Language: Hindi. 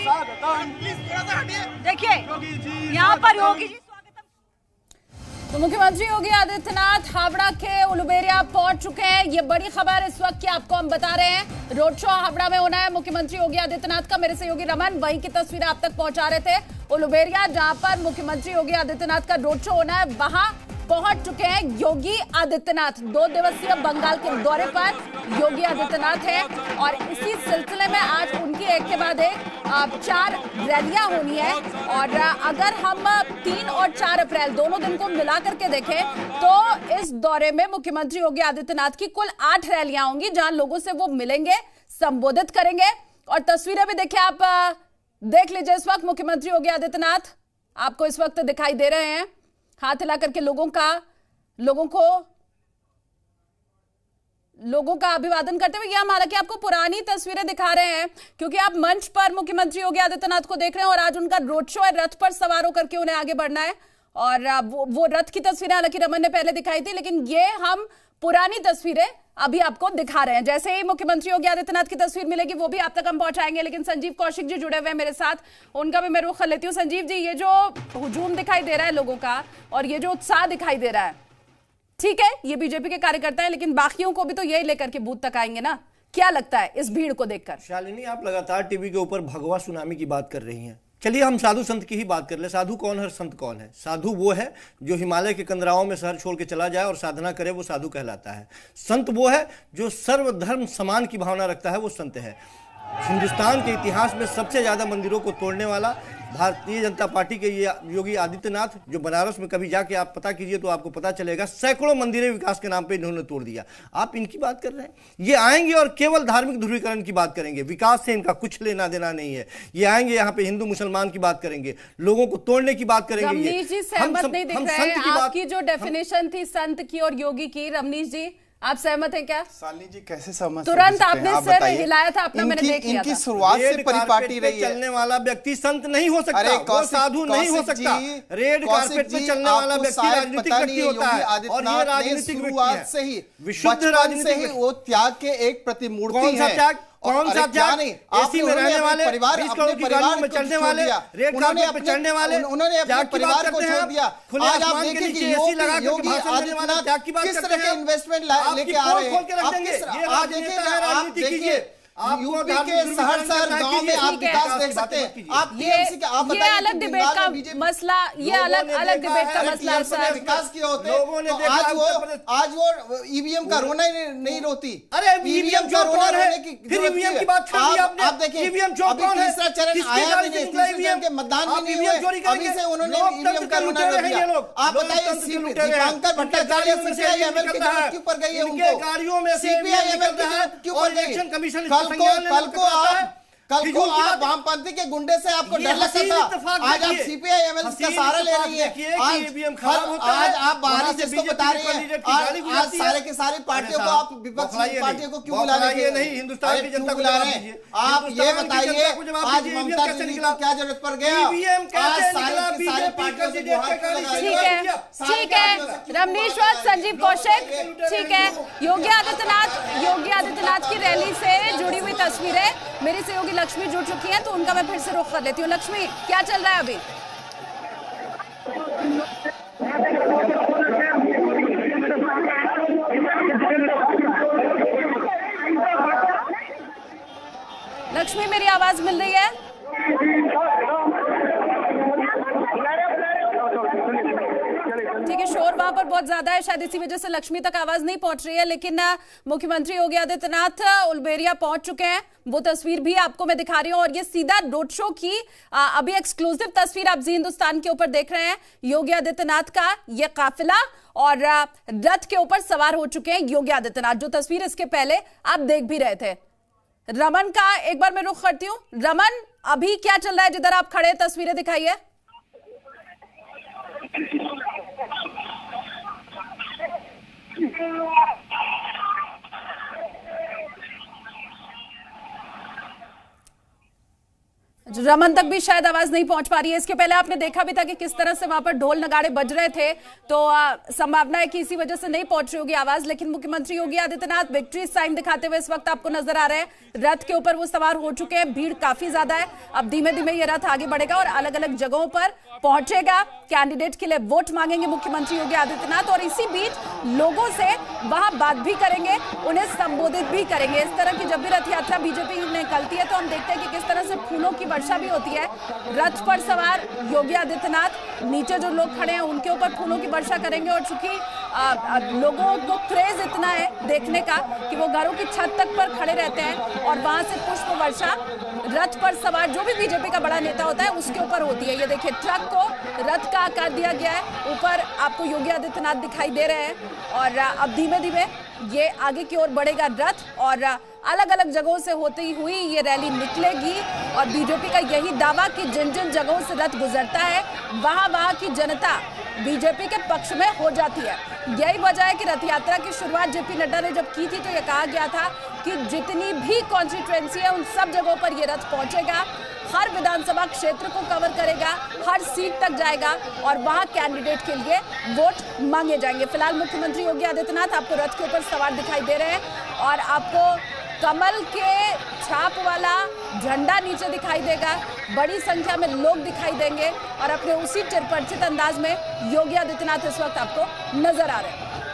देखिए यहाँ पर योगी जी। तो मुख्यमंत्री योगी आदित्यनाथ हावड़ा के उलुबेरिया पहुंच चुके हैं। ये बड़ी खबर इस वक्त की आपको हम बता रहे हैं। रोड शो हावड़ा में होना है मुख्यमंत्री योगी आदित्यनाथ का। मेरे सहयोगी रमन वहीं की तस्वीरें आप तक पहुंचा रहे थे। उलुबेरिया जहां पर मुख्यमंत्री योगी आदित्यनाथ का रोड शो होना है वहां पहुंच चुके हैं योगी आदित्यनाथ। 2 दिवसीय बंगाल के दौरे पर योगी आदित्यनाथ है और इसी सिलसिले में आज उनकी एक के बाद एक 4 रैलियां होनी है। और अगर हम 3 और 4 अप्रैल दोनों दिन को मिला करके देखें तो इस दौरे में मुख्यमंत्री योगी आदित्यनाथ की कुल 8 रैलियां होंगी जहां लोगों से वो मिलेंगे, संबोधित करेंगे। और तस्वीरें भी देखिए, आप देख लीजिए। इस वक्त मुख्यमंत्री योगी आदित्यनाथ आपको इस वक्त दिखाई दे रहे हैं, हाथ हिला करके लोगों का अभिवादन करते हुए। यह हालांकि आपको पुरानी तस्वीरें दिखा रहे हैं क्योंकि आप मंच पर मुख्यमंत्री योगी आदित्यनाथ को देख रहे हैं और आज उनका रोड शो है। रथ पर सवार होकर के उन्हें आगे बढ़ना है और वो रथ की तस्वीरें हालांकि रमन ने पहले दिखाई थी, लेकिन ये हम पुरानी तस्वीरें अभी आपको दिखा रहे हैं। जैसे ही मुख्यमंत्री योगी आदित्यनाथ की तस्वीर मिलेगी वो भी आप तक हम पहुंचाएंगे। लेकिन संजीव कौशिक जी जुड़े हुए हैं मेरे साथ, उनका भी मैं रुख कर लेती हूँ। संजीव जी, ये जो हुजूम दिखाई दे रहा है लोगों का और ये जो उत्साह दिखाई दे रहा है, ठीक है ये बीजेपी के कार्यकर्ता है, लेकिन बाकियों को भी तो यही लेकर के बूथ तक आएंगे ना। क्या लगता है इस भीड़ को देखकर? शालिनी, आप लगातार टीवी के ऊपर भगवा सुनामी की बात कर रही हैं। चलिए हम साधु संत की ही बात कर ले। साधु कौन है, संत कौन है? साधु वो है जो हिमालय के कंदराओं में शहर छोड़ के चला जाए और साधना करे, वो साधु कहलाता है। संत वो है जो सर्वधर्म समान की भावना रखता है, वो संत है। हिंदुस्तान के इतिहास में सबसे ज्यादा मंदिरों को तोड़ने वाला भारतीय जनता पार्टी के ये योगी आदित्यनाथ, जो बनारस में कभी जाके आप पता कीजिए तो आपको पता चलेगा, सैकड़ों मंदिरें विकास के नाम पे इन्होंने तोड़ दिया। आप इनकी बात कर रहे हैं? ये आएंगे और केवल धार्मिक ध्रुवीकरण की बात करेंगे, विकास से इनका कुछ लेना देना नहीं है। ये आएंगे यहाँ पे हिंदू मुसलमान की बात करेंगे, लोगों को तोड़ने की बात करेंगे। रमनीश जी सहमत नहीं दिख रहे हैं। आपकी जो डेफिनेशन थी संत की और योगी की, रमनीश जी आप सहमत हैं क्या? शालिनी जी कैसे सहमत? तुरंत आपने सिर हिलाया था अपना, मैंने देख लिया था। इनकी शुरुआत से परिपाटी रही है। चलने वाला व्यक्ति संत नहीं हो सकता, वो साधु नहीं हो सकता। रेड कारपेट पे चलने वाला व्यक्ति राजनीतिक व्यक्ति होता है और ये राजनीतिक शुरुआत से ही विशुद्ध राजनीतिक वो त्याग के एक प्रतिमूर्ति है। कौन सा त्याग? एसी में रहने वाले, 20 करोड़ की गाड़ियों में चढ़ने वाले, रेड कारपेट पे चढ़ने वाले, उन्होंने अपने परिवार को छोड़ दिया। आज आप देखिए कि एसी लगा के भाषण देने वाला त्याग की बात करते हैं। किस तरह के इन्वेस्टमेंट लेके आ रहे हैं? आप देखिए यूपी के शहर गांव में आप विकास देख सकते हैं। आप टीएमसी के आप बताइए, ये अलग डिबेट का मसला, ये अलग डिबेट का मसला है सर। विकास किए होते तो आज वो ईवीएम का रोना ही नहीं रोती। अरे ईवीएम का रोना है, फिर ईवीएम की बात कर दी आपने। आप देखिए ईवीएम जो कौन है, तीसरा चरण आया भी नहीं, तीसरे चरण के मतदान भी नहीं हुए, अभी से उन्होंने ईवीएम का रोना रो दिया। आप बताइए दीपांकर भट्टाचार्य सीपीआई-एमएल की जरूरत क्यों पड़ गई है उनको? गाड़ियों में सीपीआई-एमएल की जरूरत क्यों पड़ गई? कल को आप वामपंथी के गुंडे से आपको डर लगता था, आज आप सीपीआई-एमएल का सहारा ले रही है। आज आप बाहरी जिसको बता रही है, आज सारे के सारे पार्टियों को आप विपक्षी पार्टियों को क्यों बुला रहे हैं? नहीं, हिंदुस्तान की जनता को बुला रहे हैं। आप ये बताइए आज ममता दीदी को क्या जरूरत पड़ गया? आज सारे पार्टियों से ठीक है रमनीश्वर, संजीव कौशिक, ठीक है। योगी आदित्यनाथ की रैली से जुड़ी हुई तस्वीरें मेरी सहयोगी लक्ष्मी जुड़ चुकी हैं, तो उनका मैं फिर से रुख कर लेती हूँ। लक्ष्मी, क्या चल रहा है अभी? लक्ष्मी, मेरी आवाज मिल रही है? ठीक है, शोर वहां पर बहुत ज्यादा है, शायद इसी वजह से लक्ष्मी तक आवाज नहीं पहुंच रही है। लेकिन मुख्यमंत्री योगी आदित्यनाथ उलुबेरिया पहुंच चुके हैं, वो तस्वीर भी आपको मैं दिखा रही हूं। और ये सीधा रोड शो की अभी एक्सक्लूसिव तस्वीर आप जी हिंदुस्तान के ऊपर देख रहे हैं। योगी आदित्यनाथ का ये काफिला और रथ के ऊपर सवार हो चुके हैं योगी आदित्यनाथ, जो तस्वीर इसके पहले आप देख भी रहे थे। रमन का एक बार मैं रुख करती हूँ। रमन, अभी क्या चल रहा है जिधर आप खड़े, तस्वीरें दिखाइए। रमन तक भी शायद आवाज नहीं पहुंच पा रही है। इसके पहले आपने देखा भी था कि किस तरह से वहां पर ढोल नगाड़े बज रहे थे, तो संभावना है कि इसी वजह से नहीं पहुंच रही होगी आवाज। लेकिन मुख्यमंत्री योगी आदित्यनाथ विक्ट्री साइन दिखाते हुए इस वक्त आपको नजर आ रहे हैं। रथ के ऊपर वो सवार हो चुके हैं, भीड़ काफी ज्यादा है। अब धीमे धीमे ये रथ आगे बढ़ेगा और अलग अलग जगहों पर पहुंचेगा। कैंडिडेट के लिए वोट मांगेंगे मुख्यमंत्री योगी आदित्यनाथ और इसी बीच लोगों से वहां बात भी करेंगे, उन्हें संबोधित भी करेंगे। इस तरह की जब भी रथ यात्रा बीजेपी निकलती है तो हम देखते हैं कि किस तरह से फूलों की वर्षा भी होती है। रथ पर सवार योगी आदित्यनाथ नीचे जो लोग खड़े हैं उनके ऊपर फूलों की वर्षा करेंगे। और चूंकि लोगों को क्रेज इतना है देखने का कि वो घरों की छत तक पर खड़े रहते हैं और वहां से पुष्प वर्षा रथ पर सवार जो भी बीजेपी का बड़ा नेता होता है उसके ऊपर होती है। ये देखिए ट्रक को रथ का आकार दिया गया है, ऊपर आपको योगी आदित्यनाथ दिखाई दे रहे हैं और अब धीमे धीमे ये आगे की ओर बढ़ेगा रथ और अलग अलग जगहों से होती हुई ये रैली निकलेगी। और बीजेपी का यही दावा कि जिन जिन जगहों से रथ गुजरता है वहां की जनता बीजेपी के पक्ष में हो जाती है। यही वजह है कि रथ यात्रा की शुरुआत जेपी नड्डा ने जब की थी तो ये कहा गया था कि जितनी भी कॉन्स्टिट्यूएंसी है उन सब जगहों पर ये रथ पहुंचेगा, हर विधानसभा क्षेत्र को कवर करेगा, हर सीट तक जाएगा और वहां कैंडिडेट के लिए वोट मांगे जाएंगे। फिलहाल मुख्यमंत्री योगी आदित्यनाथ आपको रथ के ऊपर सवार दिखाई दे रहे हैं और आपको कमल के छाप वाला झंडा नीचे दिखाई देगा। बड़ी संख्या में लोग दिखाई देंगे और अपने उसी चिरपरिचित अंदाज में योगी आदित्यनाथ इस वक्त आपको नजर आ रहे हैं।